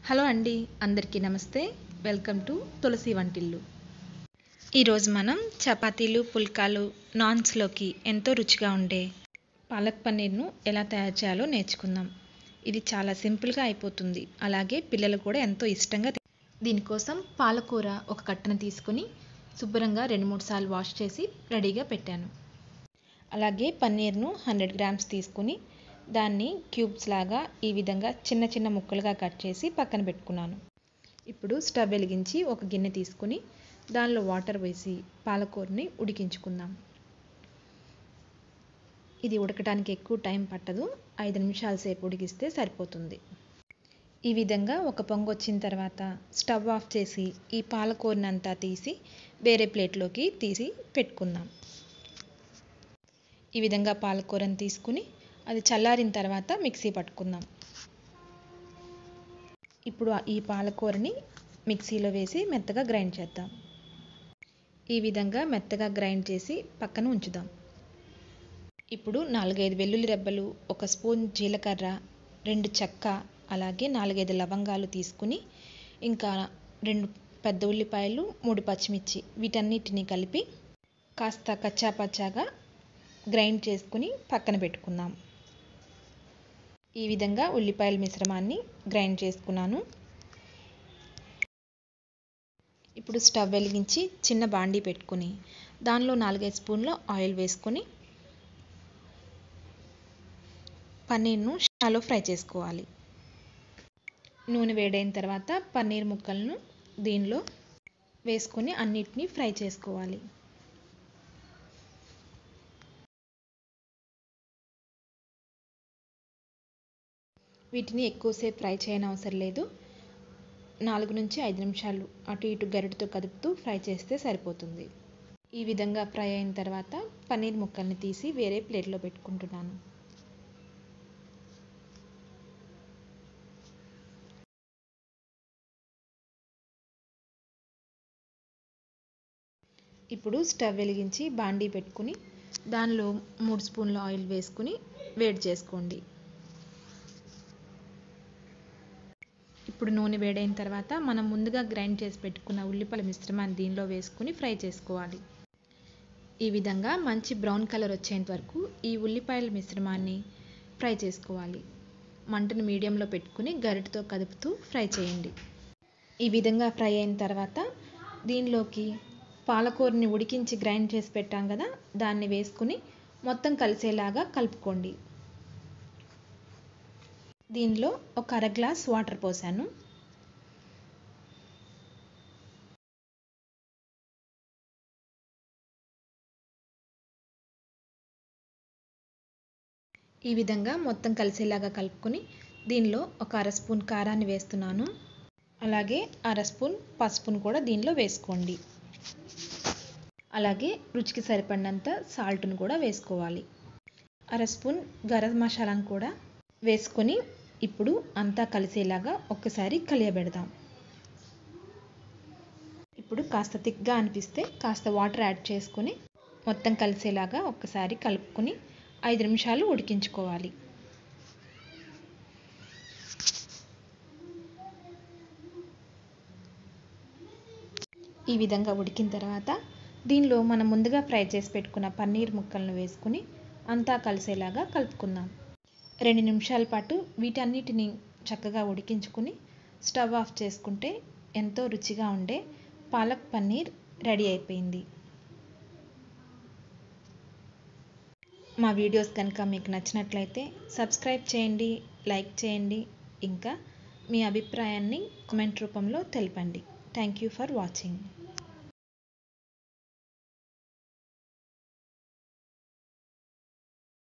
Hello అండి, అందరికీ నమస్తే. వెల్కమ్ టు తులసి వంటిల్లు. ఈరోజు మనం చపాతీలు, పుల్కాలు, నాన్స్లోకి ఎంతో రుచిగా ఉండే పాలక్ పన్నీర్ను ఎలా తయారు చేయాలో నేర్చుకుందాం. ఇది చాలా సింపుల్గా అయిపోతుంది, అలాగే పిల్లలు కూడా ఎంతో ఇష్టంగా దీనికోసం పాలకూర ఒక కట్టను తీసుకుని శుభ్రంగా 2-3 సార్లు వాష్ చేసి రెడీగా పెట్టాను. అలాగే పన్నీర్ను 100 గ్రామ్స్ తీసుకుని దాన్ని క్యూబ్స్ లాగా ఈ విధంగా చిన్న చిన్న ముక్కలుగా కట్ చేసి పక్కన పెట్టుకున్నాను. ఇప్పుడు స్టవ్ వెలిగించి ఒక గిన్నె తీసుకుని దానిలో వాటర్ వేసి పాలకూరని ఉడికించుకుందాం. ఇది ఉడకడానికి ఎక్కువ టైం పట్టదు, 5 నిమిషాల సేపు ఉడికిస్తే సరిపోతుంది. ఈ విధంగా ఒక పొంగు వచ్చిన తర్వాత స్టవ్ ఆఫ్ చేసి ఈ పాలకూరనంతా తీసి వేరే ప్లేట్లోకి తీసి పెట్టుకుందాం. ఈ విధంగా పాలకూరని తీసుకుని అది చల్లారిన తర్వాత మిక్సీ పట్టుకుందాం. ఇప్పుడు ఈ పాలకూరని మిక్సీలో వేసి మెత్తగా గ్రైండ్ చేద్దాం. ఈ విధంగా మెత్తగా గ్రైండ్ చేసి పక్కన ఉంచుదాం. ఇప్పుడు 4-5 వెల్లుల్లి రెబ్బలు, 1 స్పూన్ జీలకర్ర, 2 చెక్క, అలాగే 4-5 లవంగాలు తీసుకుని ఇంకా 2 పెద్ద ఉల్లిపాయలు, 3 పచ్చిమిర్చి వీటన్నిటిని కలిపి కాస్త కచ్చాపచ్చాగా గ్రైండ్ చేసుకుని పక్కన పెట్టుకుందాం. ఈ విధంగా ఉల్లిపాయల మిశ్రమాన్ని గ్రైండ్ చేసుకున్నాను. ఇప్పుడు స్టవ్ వెలిగించి చిన్న బాండీ పెట్టుకుని దానిలో 4-5 స్పూన్ల ఆయిల్ వేసుకొని పన్నీర్ను షాలో ఫ్రై చేసుకోవాలి. నూనె వేడైన తర్వాత పన్నీర్ ముక్కలను దీనిలో వేసుకొని అన్నిటినీ ఫ్రై చేసుకోవాలి. వీటిని ఎక్కువసేపు ఫ్రై చేయనవసరం లేదు, 4-5 నిమిషాలు అటు ఇటు గరిటెతో కదుపుతూ ఫ్రై చేస్తే సరిపోతుంది. ఈ విధంగా ఫ్రై అయిన తర్వాత పన్నీర్ ముక్కల్ని తీసి వేరే ప్లేట్లో పెట్టుకుంటున్నాను. ఇప్పుడు స్టవ్ వెలిగించి బాండీ పెట్టుకుని దానిలో 3 స్పూన్ల ఆయిల్ వేసుకుని వేడి చేసుకోండి. ఇప్పుడు నూనె వేడైన తర్వాత మనం ముందుగా గ్రైండ్ చేసి పెట్టుకున్న ఉల్లిపాయల మిశ్రమాన్ని దీనిలో వేసుకుని ఫ్రై చేసుకోవాలి. ఈ విధంగా మంచి బ్రౌన్ కలర్ వచ్చేంత వరకు ఈ ఉల్లిపాయల మిశ్రమాన్ని ఫ్రై చేసుకోవాలి. మంటను మీడియంలో పెట్టుకుని గరిటెతో కదుపుతూ ఫ్రై చేయండి. ఈ విధంగా ఫ్రై అయిన తర్వాత దీనిలోకి పాలకూరని ఉడికించి గ్రైండ్ చేసి పెట్టాం కదా, దాన్ని వేసుకుని మొత్తం కలిసేలాగా కలుపుకోండి. దీనిలో ఒక 1/2 గ్లాస్ వాటర్ పోసాను. ఈ విధంగా మొత్తం కలిసేలాగా కలుపుకొని దీనిలో ఒక 1/2 స్పూన్ కారాన్ని వేస్తున్నాను. అలాగే 1/2 స్పూన్ పసుపును కూడా దీనిలో వేసుకోండి. అలాగే రుచికి సరిపడినంత సాల్ట్ను కూడా వేసుకోవాలి. 1/2 స్పూన్ గరం మసాలాను కూడా వేసుకొని ఇప్పుడు అంతా కలిసేలాగా ఒక్కసారి కలియబెడదాం. ఇప్పుడు కాస్త థిక్గా అనిపిస్తే కాస్త వాటర్ యాడ్ చేసుకొని మొత్తం కలిసేలాగా ఒక్కసారి కలుపుకొని 5 నిమిషాలు ఉడికించుకోవాలి. ఈ విధంగా ఉడికిన తర్వాత దీనిలో మనం ముందుగా ఫ్రై చేసి పెట్టుకున్న పన్నీర్ ముక్కలను వేసుకుని అంతా కలిసేలాగా కలుపుకుందాం. 2 నిమిషాల పాటు వీటన్నిటిని చక్కగా ఉడికించుకుని స్టవ్ ఆఫ్ చేసుకుంటే ఎంతో రుచిగా ఉండే పాలక్ పన్నీర్ రెడీ అయిపోయింది. మా వీడియోస్ కనుక మీకు నచ్చినట్లయితే సబ్స్క్రైబ్ చేయండి, లైక్ చేయండి, ఇంకా మీ అభిప్రాయాన్ని కామెంట్ రూపంలో తెలపండి. Thank you for watching.